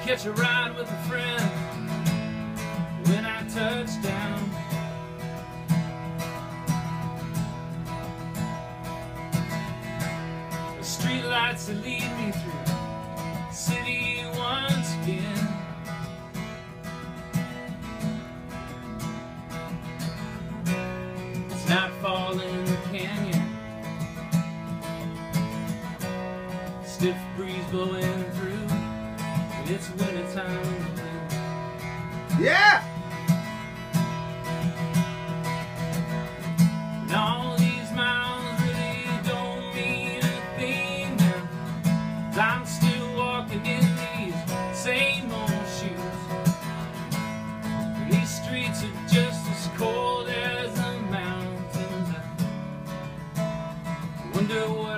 catch a ride with a friend when I touch down. The street lights that lead me through the city once again. It's nightfall in the canyon, stiff breeze blowing through, and it's wintertime again. Yeah! And all these miles really don't mean a thing now, 'cause I'm still walking in these same old shoes. And these streets are just as cold as the mountains. I wonder what